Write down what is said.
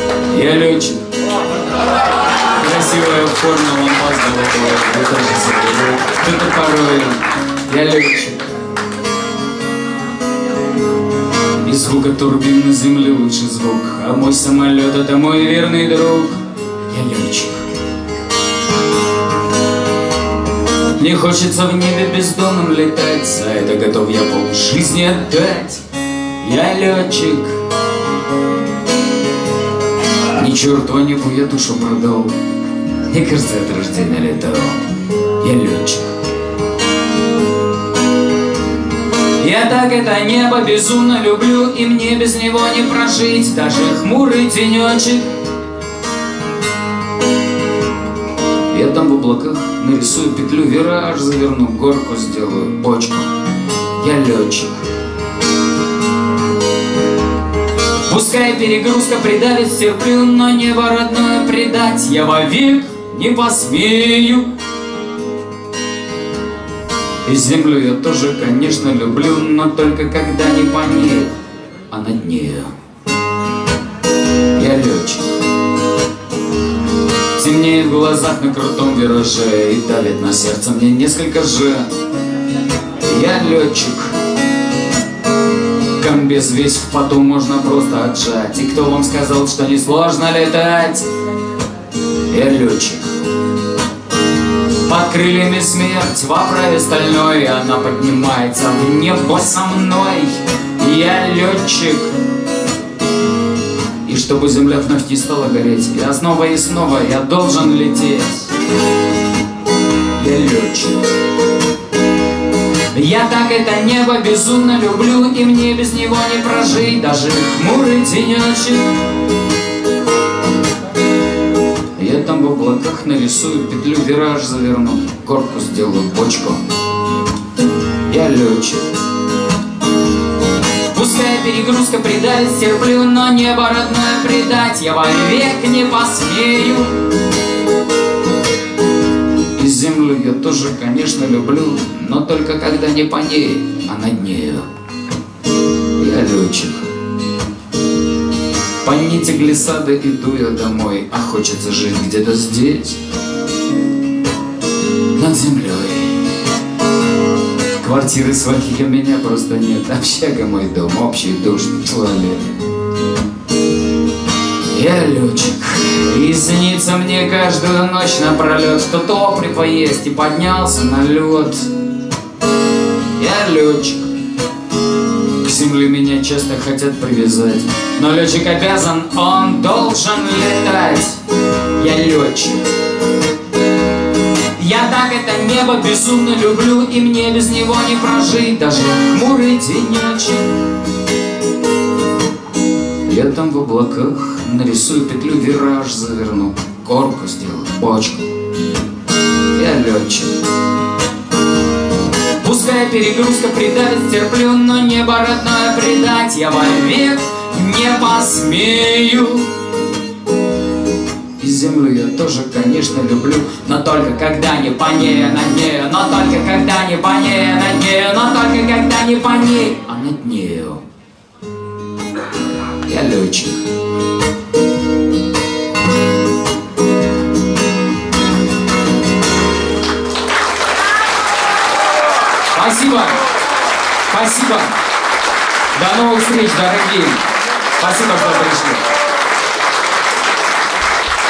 Я летчик. Красивая форма лампас золотого. Вы тоже себе. Кто-то порой. Я летчик. И звука турбин на земле лучший звук. А мой самолет — это мой верный друг. Я летчик. Мне хочется в небе бездомным летать. За это готов я полжизни отдать. Я летчик. Ни чертова небу я душу продал. Мне кажется, от рождения летал. Я летчик. Я так это небо безумно люблю, и мне без него не прожить даже хмурый денечек. Я там в облаках нарисую петлю, вираж заверну, горку сделаю, бочку. Я летчик. Пускай перегрузка придавит, терплю, но небо родное предать я вовек не посмею. И землю я тоже, конечно, люблю, но только когда не по ней, а над нею. Я летчик. Темнеет в глазах на крутом вираже и давит на сердце мне несколько же. Я летчик. Комбез весь в поту можно просто отжать. И кто вам сказал, что несложно летать? Я летчик. Под крыльями смерть в оправе стальной, она поднимается в небо со мной. Я летчик. И чтобы земля вновь не стала гореть, я снова и снова я должен лететь. Я летчик. Я так это небо безумно люблю, и мне без него не прожить даже хмурый денечек. Я там в облаках нарисую петлю, вираж заверну, горку сделаю, бочку. Я летчик. Пускай перегрузка придавит, терплю, но небо родное предать я вовек не посмею. И землю я тоже, конечно, люблю, но только когда не по ней, а над нею. Я летчик. По нити глиссады иду я домой, а хочется жить где-то здесь, над землей. Квартиры своих у меня просто нет, общага мой дом, общий душ, туалет. Я летчик, и снится мне каждую ночь напролет, что топлива есть и поднялся на лед. Я летчик. К земле меня часто хотят привязать, но летчик обязан, он должен летать. Я летчик. Я так это небо безумно люблю, и мне без него не прожить даже хмурый денечек. Я там в облаках нарисую петлю, вираж заверну, горку сделаю, бочку. Я летчик. Пускай перегрузка придавит, терплю, но небо родное предать я вовек не посмею. И землю я тоже, конечно, люблю, но только когда не по ней, а над нею. Но только когда не по ней, а над нею. Но только когда не по ней, а над нею. Я летчик. Спасибо. Спасибо. До новых встреч, дорогие. Спасибо, что пришли.